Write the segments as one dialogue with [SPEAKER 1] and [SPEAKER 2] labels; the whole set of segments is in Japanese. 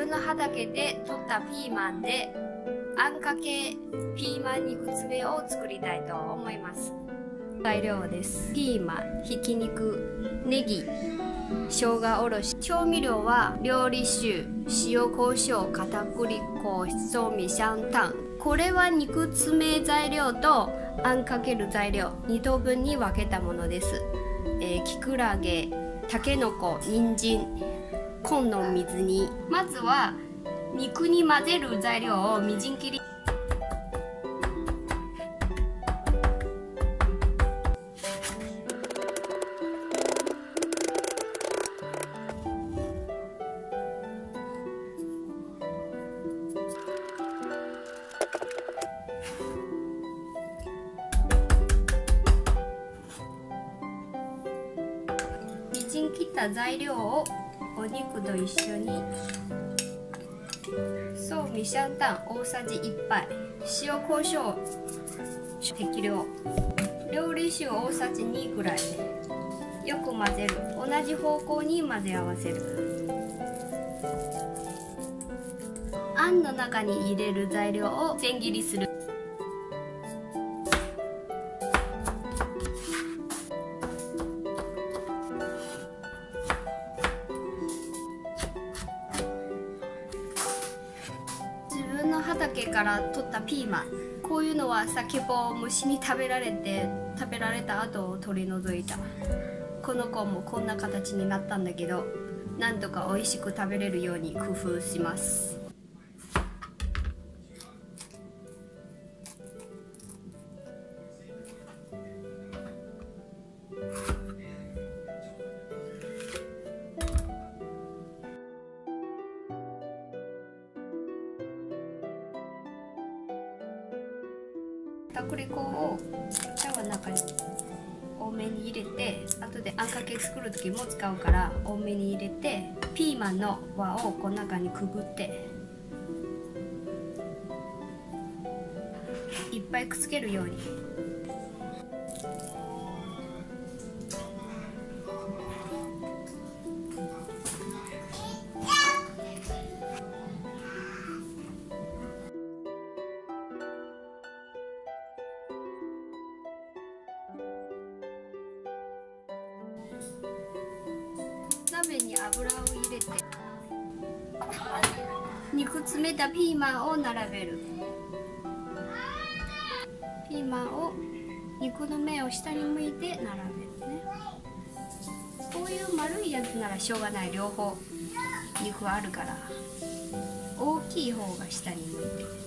[SPEAKER 1] の畑で採ったピーマンであんかけピーマン肉詰めを作りたいと思います。材料です。ピーマン、ひき肉、ネギ、生姜おろし。調味料は料理酒、塩コショウ、片栗粉、ソーミシャンタン。これは肉詰め材料とあんかける材料2等分に分けたものです。きくらげ、たけのこ、人参、紺の水煮。まずは肉に混ぜる材料をみじん切り。みじん切った材料をお肉と一緒にソーミシャンタン大さじ1杯、塩コショウ適量、料理酒大さじ2ぐらいでよく混ぜる。同じ方向に混ぜ合わせる。あんの中に入れる材料を千切りする。自分の畑から取ったピーマン、こういうのは先ほど虫に食べられた後を取り除いた。この子もこんな形になったんだけど、なんとか美味しく食べれるように工夫します。片栗粉を茶碗の中に多めに入れて、後であんかけ作る時も使うから多めに入れて、ピーマンの輪をこの中にくぐっていっぱいくっつけるように。鍋に油を入れて肉詰めたピーマンを並べる。ピーマンを肉の面を下に向いて並べるね。こういう丸いやつならしょうがない。両方肉あるから、大きい方が下に向いて。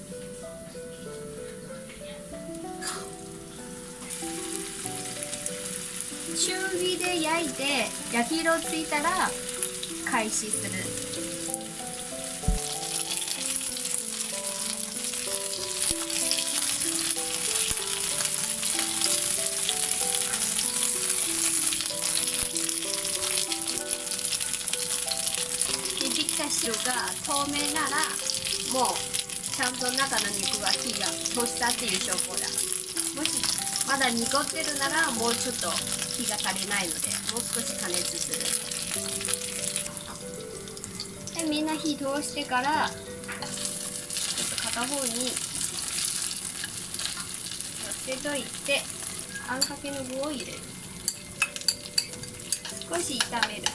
[SPEAKER 1] 中火で焼いて焼き色ついたら開始する。できた汁が透明ならもうちゃんと中の肉は火が通したっていう証拠だ。もしまだ濁ってるならもうちょっと火が足りないのでもう少し加熱する。でみんな火通してからちょっと片方に寄せといて、あんかけの具を入れる。少し炒める。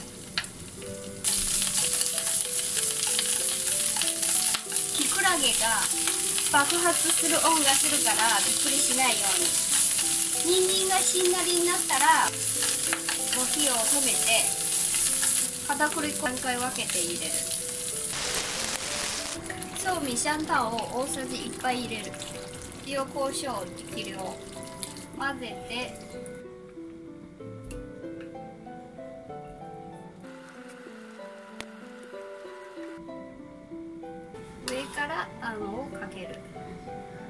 [SPEAKER 1] きくらげが爆発する音がするからびっくりしないように。人参がしんなりになったらもう火を止めて片栗粉3回分けて入れる。ソーミシャンタンを大さじ1杯入れる。塩コショウ適量混ぜて、上からあんをかける。